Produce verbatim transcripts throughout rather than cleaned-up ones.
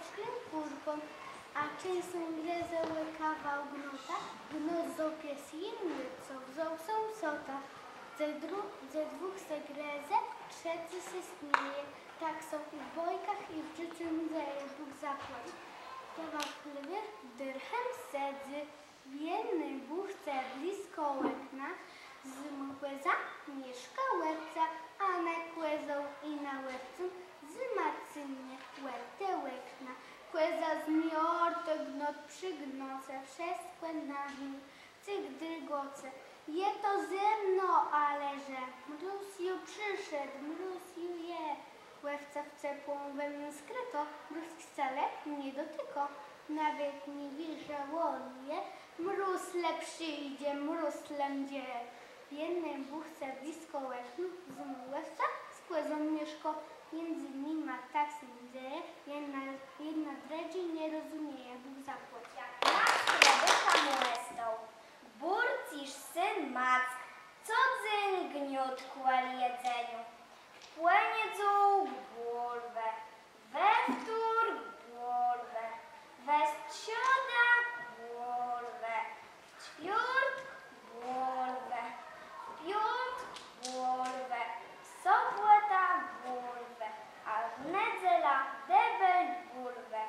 oczkiem kurką, a często gryzeły kawał gnota, gnot zął pies inny, co wziął są sota. Ze, dru- ze dwóch se greze, trzeci se śmieje, tak są i w bojkach i w życiu mdleje, Bóg zapłać. Kawał chlebie, dyrchem sedzy, w jednej buchce blisko łekna, z mkłeza mieszka łebca, a na kłezą i na łebcu z macynie łebte łekna. Kłeza z miorto gnot przy gnoce, wszystko na nim, cyk drygoce. Je to ze mną, ale że mróz ju przyszedł, mróz ju je. Łewca w ciepłą wełnę skryto, mróz wcale nie dotyko. Nawet nie wie, że on je, mróz le przyjdzie, mróz lędzie. W jednej buchce blisko łeknu, z łewca z kłezą mieszko, między nimi tak się dzieje, jedna, jedna dredzi nie rozumieje, Bóg zapłać. Jak masz kredyka molestą, burcisz syn mack, codzyn gniot kłal jedzeniu. Płenie dół bulwę, we wtór bulwę, we strzoda bulwę, w ćwiórt bulwę, w piąt bulwę, w sobota bulwę, a w niedziela debel bulwę.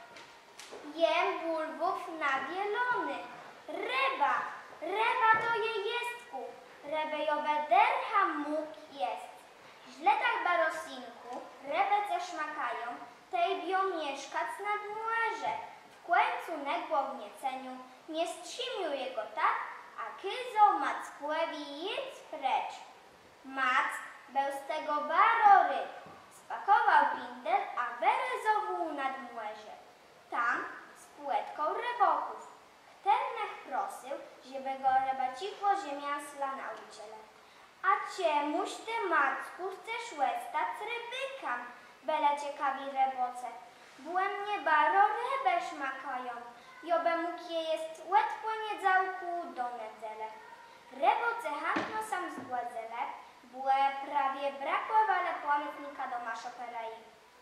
Jem bulwów nawielony, reba, reba to je jestku, rebejowe dercha móg jest. Źle tak barosinku, rebece szmakają, tej bią mieszkać nad młeże. W końcu negło w nieceniu, nie strzymił jego tak, a kyzą mackłewi jedz precz. Mack był z tego barory, spakował pindel, a werezował nad młeże. Tam z płetką reboków. Chternech prosił, żeby go rebacichło ziemiansla nauczyciele. A czemuś ty, Macku, chcesz łestać rybyka? Byle ciekawi reboce. Byłem nie baro rybę szmakają. Jobe mógł je jest łetwo niedzałku do nedzele. Reboce chętno sam zgładzele, błe prawie brakło, ale płamytnika do maszoperai.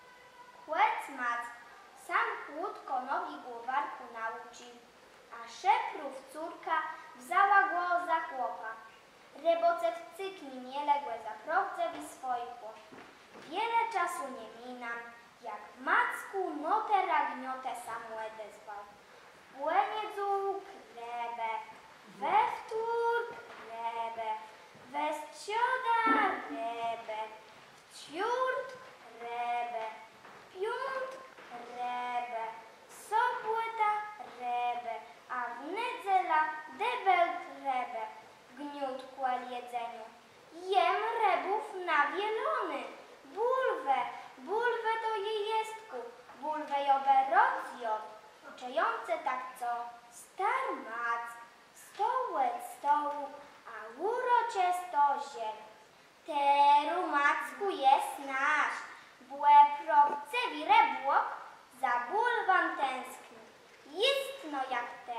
Chłec Mack sam kłódko nogi głowarku nauczył, a szeprów córka wzała go za chłopa. Reboce w cykni nieległe zaprowdze i swojku. Wiele czasu nie minam, jak w Macku notę ragniotę samłedę zwał. W płeniedzu krebe, we wtór krebe, we strzoda rebe, w ćwiórt rebe, w piąt rebe, w sobota rebe, a w niedziela debel rebe. Gniót kłal jedzeniu. Jem rebów nawielony. Bulwę, bulwę to je jestku. Bulwę jowe rozjod. Uczające tak co star Mack. Stołec stołu, a uroczysto ziel. Teru Macku jest nasz. Błe probcewi rebłok za bulwan tęskni. Istno jak te.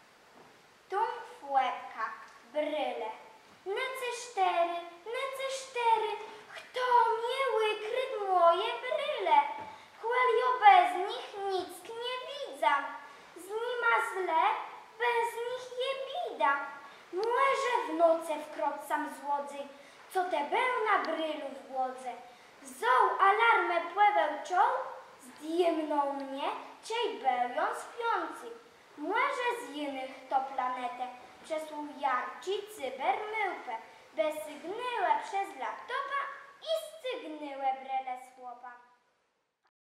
Tum łebka. Bryle. Nece cztery, nece cztery, kto mnie wykryt moje bryle? Chłelio bez nich nic nie widzam. Z nima źle, bez nich je bida. Młeże w noce wkroczam z łodzy, co te był na brylu w głodze. Zoł alarmę płeweł czoł, zdjemnął mnie, ciej bełją śpiący. Młeże z innych to planetę, przesłuł jarci cyber myłpę, besygnyłe przez laptopa i stygnyłe brele słopa.